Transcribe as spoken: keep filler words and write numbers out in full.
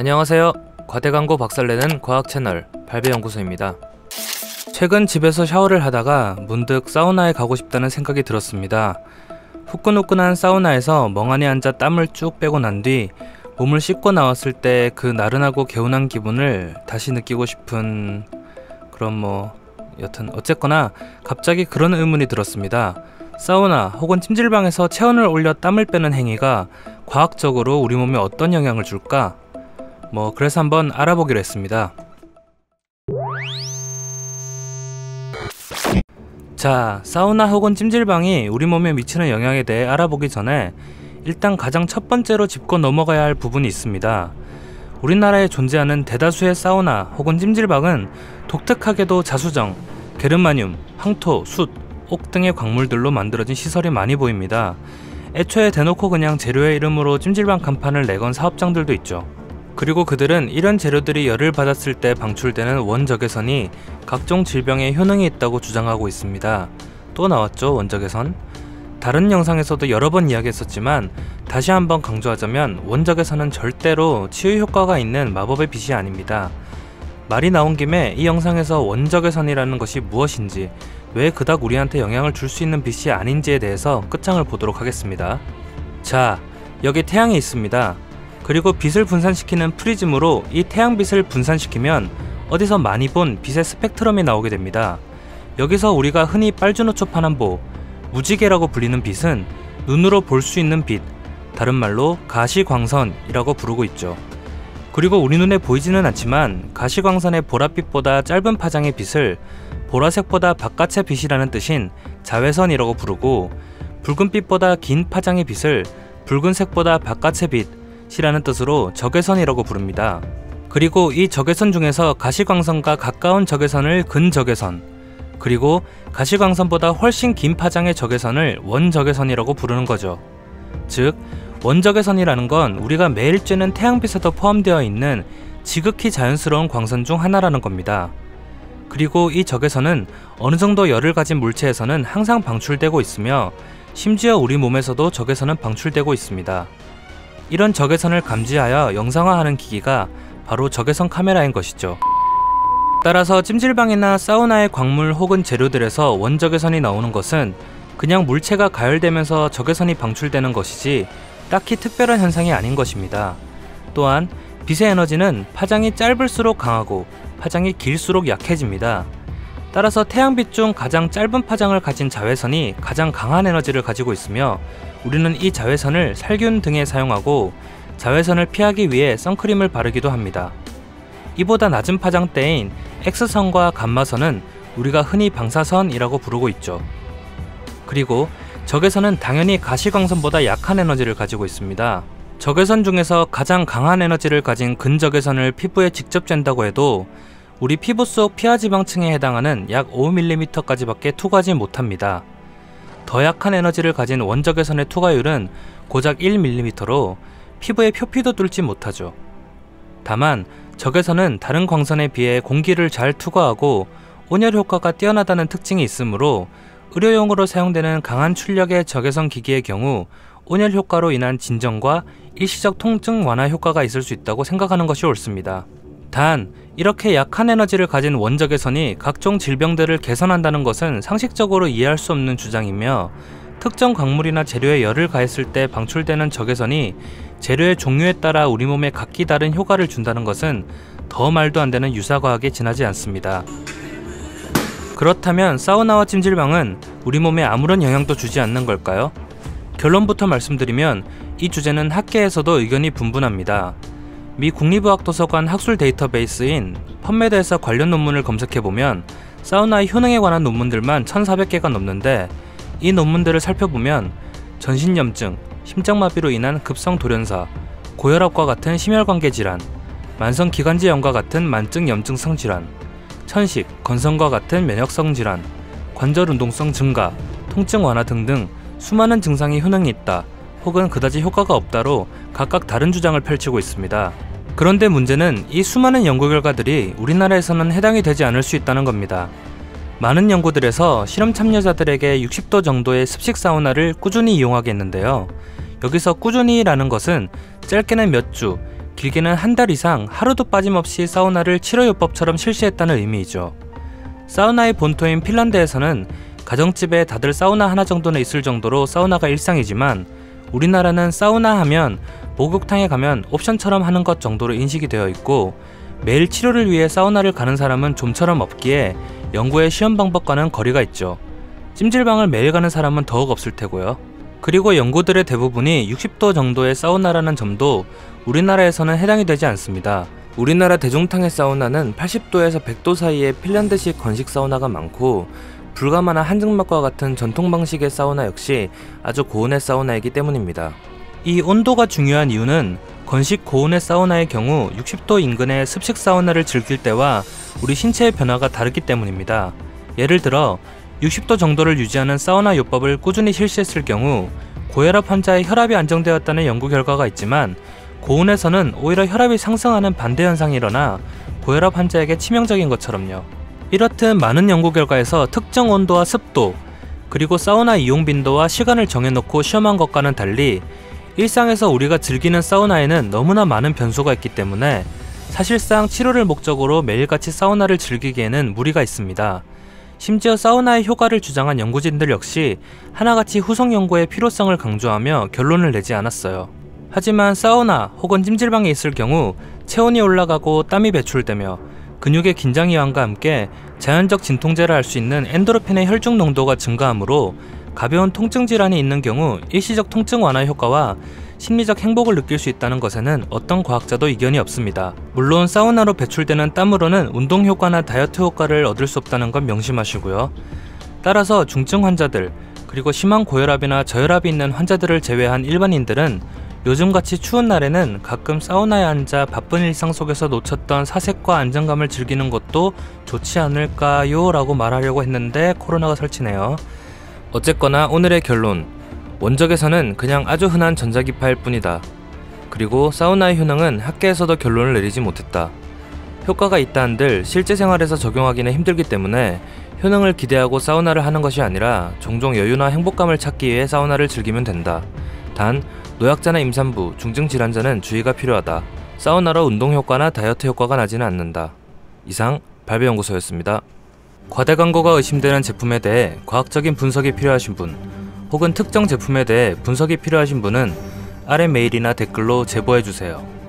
안녕하세요. 과대광고 박살내는 과학 채널 발배연구소입니다. 최근 집에서 샤워를 하다가 문득 사우나에 가고 싶다는 생각이 들었습니다. 후끈후끈한 사우나에서 멍하니 앉아 땀을 쭉 빼고 난 뒤 몸을 씻고 나왔을 때 그 나른하고 개운한 기분을 다시 느끼고 싶은 그런 뭐 여튼 어쨌거나 갑자기 그런 의문이 들었습니다. 사우나 혹은 찜질방에서 체온을 올려 땀을 빼는 행위가 과학적으로 우리 몸에 어떤 영향을 줄까? 뭐 그래서 한번 알아보기로 했습니다. 자, 사우나 혹은 찜질방이 우리 몸에 미치는 영향에 대해 알아보기 전에 일단 가장 첫 번째로 짚고 넘어가야 할 부분이 있습니다. 우리나라에 존재하는 대다수의 사우나 혹은 찜질방은 독특하게도 자수정, 게르마늄, 황토, 숯, 옥 등의 광물들로 만들어진 시설이 많이 보입니다. 애초에 대놓고 그냥 재료의 이름으로 찜질방 간판을 내건 사업장들도 있죠. 그리고 그들은 이런 재료들이 열을 받았을 때 방출되는 원적외선이 각종 질병에 효능이 있다고 주장하고 있습니다. 또 나왔죠, 원적외선. 다른 영상에서도 여러 번 이야기했었지만 다시 한번 강조하자면 원적외선은 절대로 치유 효과가 있는 마법의 빛이 아닙니다. 말이 나온 김에 이 영상에서 원적외선이라는 것이 무엇인지, 왜 그닥 우리한테 영향을 줄 수 있는 빛이 아닌지에 대해서 끝장을 보도록 하겠습니다. 자, 여기 태양이 있습니다. 그리고 빛을 분산시키는 프리즘으로 이 태양빛을 분산시키면 어디서 많이 본 빛의 스펙트럼이 나오게 됩니다. 여기서 우리가 흔히 빨주노초 파남보, 무지개라고 불리는 빛은 눈으로 볼 수 있는 빛, 다른 말로 가시광선이라고 부르고 있죠. 그리고 우리 눈에 보이지는 않지만 가시광선의 보랏빛보다 짧은 파장의 빛을 보라색보다 바깥의 빛이라는 뜻인 자외선이라고 부르고, 붉은빛보다 긴 파장의 빛을 붉은색보다 바깥의 빛이라는 뜻으로 적외선이라고 부릅니다. 그리고 이 적외선 중에서 가시광선과 가까운 적외선을 근적외선, 그리고 가시광선보다 훨씬 긴 파장의 적외선을 원적외선이라고 부르는 거죠. 즉, 원적외선이라는 건 우리가 매일 쬐는 태양빛에도 포함되어 있는 지극히 자연스러운 광선 중 하나라는 겁니다. 그리고 이 적외선은 어느 정도 열을 가진 물체에서는 항상 방출되고 있으며 심지어 우리 몸에서도 적외선은 방출되고 있습니다. 이런 적외선을 감지하여 영상화하는 기기가 바로 적외선 카메라인 것이죠. 따라서 찜질방이나 사우나의 광물 혹은 재료들에서 원적외선이 나오는 것은 그냥 물체가 가열되면서 적외선이 방출되는 것이지 딱히 특별한 현상이 아닌 것입니다. 또한 빛의 에너지는 파장이 짧을수록 강하고 파장이 길수록 약해집니다. 따라서 태양빛 중 가장 짧은 파장을 가진 자외선이 가장 강한 에너지를 가지고 있으며 우리는 이 자외선을 살균 등에 사용하고 자외선을 피하기 위해 선크림을 바르기도 합니다. 이보다 낮은 파장대인 X선과 감마선은 우리가 흔히 방사선이라고 부르고 있죠. 그리고 적외선은 당연히 가시광선보다 약한 에너지를 가지고 있습니다. 적외선 중에서 가장 강한 에너지를 가진 근적외선을 피부에 직접 쬐다고 해도 우리 피부 속 피하지방층에 해당하는 약 오 밀리미터까지 밖에 투과하지 못합니다. 더 약한 에너지를 가진 원적외선의 투과율은 고작 일 밀리미터로 피부의 표피도 뚫지 못하죠. 다만 적외선은 다른 광선에 비해 공기를 잘 투과하고 온열 효과가 뛰어나다는 특징이 있으므로 의료용으로 사용되는 강한 출력의 적외선 기기의 경우 온열 효과로 인한 진정과 일시적 통증 완화 효과가 있을 수 있다고 생각하는 것이 옳습니다. 단, 이렇게 약한 에너지를 가진 원적외선이 각종 질병들을 개선한다는 것은 상식적으로 이해할 수 없는 주장이며, 특정 광물이나 재료에 열을 가했을 때 방출되는 적외선이 재료의 종류에 따라 우리 몸에 각기 다른 효과를 준다는 것은 더 말도 안 되는 유사과학에 지나지 않습니다. 그렇다면 사우나와 찜질방은 우리 몸에 아무런 영향도 주지 않는 걸까요? 결론부터 말씀드리면 이 주제는 학계에서도 의견이 분분합니다. 미 국립의학도서관 학술 데이터베이스인 펀메드에서 관련 논문을 검색해보면 사우나의 효능에 관한 논문들만 천사백 개가 넘는데, 이 논문들을 살펴보면 전신염증, 심장마비로 인한 급성돌연사, 고혈압과 같은 심혈관계 질환, 만성기관지염과 같은 만증염증성 질환, 천식, 건성과 같은 면역성 질환, 관절운동성 증가, 통증 완화 등등 수많은 증상이 효능이 있다 혹은 그다지 효과가 없다로 각각 다른 주장을 펼치고 있습니다. 그런데 문제는 이 수많은 연구 결과들이 우리나라에서는 해당이 되지 않을 수 있다는 겁니다. 많은 연구들에서 실험 참여자들에게 육십 도 정도의 습식 사우나를 꾸준히 이용하게 했는데요. 여기서 꾸준히라는 것은 짧게는 몇 주, 길게는 한 달 이상 하루도 빠짐없이 사우나를 치료요법처럼 실시했다는 의미이죠. 사우나의 본토인 핀란드에서는 가정집에 다들 사우나 하나 정도는 있을 정도로 사우나가 일상이지만 우리나라는 사우나 하면 목욕탕에 가면 옵션처럼 하는 것 정도로 인식이 되어 있고 매일 치료를 위해 사우나를 가는 사람은 좀처럼 없기에 연구의 시험 방법과는 거리가 있죠. 찜질방을 매일 가는 사람은 더욱 없을 테고요. 그리고 연구들의 대부분이 육십 도 정도의 사우나라는 점도 우리나라에서는 해당이 되지 않습니다. 우리나라 대중탕의 사우나는 팔십 도에서 백 도 사이의 핀란드식 건식 사우나가 많고 불가마나 한증막과 같은 전통 방식의 사우나 역시 아주 고온의 사우나이기 때문입니다. 이 온도가 중요한 이유는 건식 고온의 사우나의 경우 육십 도 인근의 습식 사우나를 즐길 때와 우리 신체의 변화가 다르기 때문입니다. 예를 들어 육십 도 정도를 유지하는 사우나 요법을 꾸준히 실시했을 경우 고혈압 환자의 혈압이 안정되었다는 연구 결과가 있지만 고온에서는 오히려 혈압이 상승하는 반대 현상이 일어나 고혈압 환자에게 치명적인 것처럼요. 이렇듯 많은 연구 결과에서 특정 온도와 습도, 그리고 사우나 이용 빈도와 시간을 정해놓고 시험한 것과는 달리 일상에서 우리가 즐기는 사우나에는 너무나 많은 변수가 있기 때문에 사실상 치료를 목적으로 매일같이 사우나를 즐기기에는 무리가 있습니다. 심지어 사우나의 효과를 주장한 연구진들 역시 하나같이 후속 연구의 필요성을 강조하며 결론을 내지 않았어요. 하지만 사우나 혹은 찜질방에 있을 경우 체온이 올라가고 땀이 배출되며 근육의 긴장 이완과 함께 자연적 진통제를 할 수 있는 엔도르핀의 혈중 농도가 증가하므로 가벼운 통증 질환이 있는 경우 일시적 통증 완화 효과와 심리적 행복을 느낄 수 있다는 것에는 어떤 과학자도 이견이 없습니다. 물론 사우나로 배출되는 땀으로는 운동 효과나 다이어트 효과를 얻을 수 없다는 건 명심하시고요. 따라서 중증 환자들, 그리고 심한 고혈압이나 저혈압이 있는 환자들을 제외한 일반인들은 요즘같이 추운 날에는 가끔 사우나에 앉아 바쁜 일상 속에서 놓쳤던 사색과 안정감을 즐기는 것도 좋지 않을까요? 라고 말하려고 했는데 코로나가 설치네요. 어쨌거나 오늘의 결론, 원적에서는 그냥 아주 흔한 전자기파일 뿐이다. 그리고 사우나의 효능은 학계에서도 결론을 내리지 못했다. 효과가 있다 한들 실제 생활에서 적용하기는 힘들기 때문에 효능을 기대하고 사우나를 하는 것이 아니라 종종 여유나 행복감을 찾기 위해 사우나를 즐기면 된다. 단 노약자나 임산부, 중증 질환자는 주의가 필요하다. 사우나로 운동 효과나 다이어트 효과가 나지는 않는다. 이상 발배연구소였습니다. 과대 광고가 의심되는 제품에 대해 과학적인 분석이 필요하신 분, 혹은 특정 제품에 대해 분석이 필요하신 분은 아래 메일이나 댓글로 제보해주세요.